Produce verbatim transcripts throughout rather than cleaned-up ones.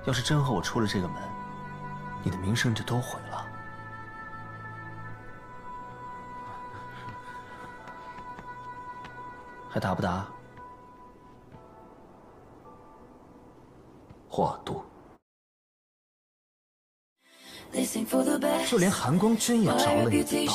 要是真和我出了这个门，你的名声就都毁了。还答不答？ 华都。 就连寒光君也着了你的道，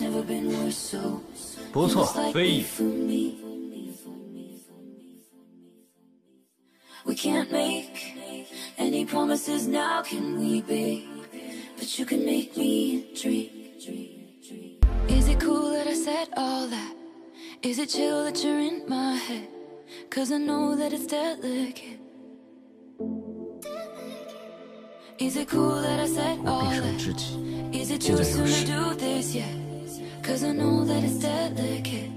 不错，非议。We can't make any promises now, can we, babe? But you can make me dream. Is it cool that I said all that? Is it chill that you're in my head? Cause I know that it's delicate. Is it cool that I said all that? Is it too soon to do this yet? Cause I know that it's delicate.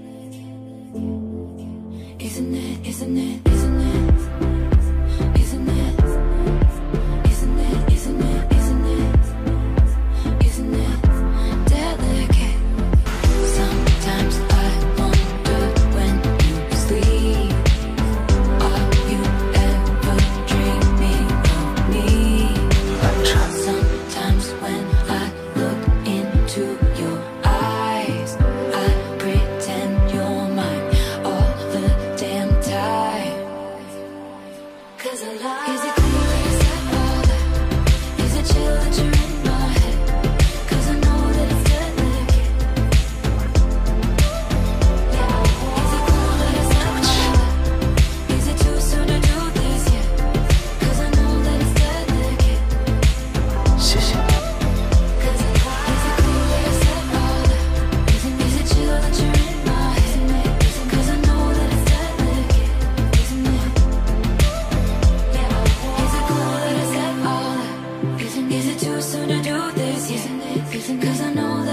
Isn't it, isn't it, isn't it? Isn't it? Isn't it, isn't it, isn't it? Isn't it delicate? Sometimes I wonder when you sleep, are you ever dreaming of me? Sometimes when I look into your eyes, I pretend you're mine all the damn time. Cause I lie. Is it cool that I said all that? Is it chill that you're in my head? Cause I know that it's delicate. Yeah. Is it cool that I said all that? Is it too soon to do this yet? Cause I know that it's delicate. 谢谢。Cause I lie. Is it cool that I said all that? Isn't is it chill that you're in my head? Cause I know that it's delicate. Isn't it? Yeah. Is it cool that I said all that? Isn't is it too soon to do this yet? Cause I know that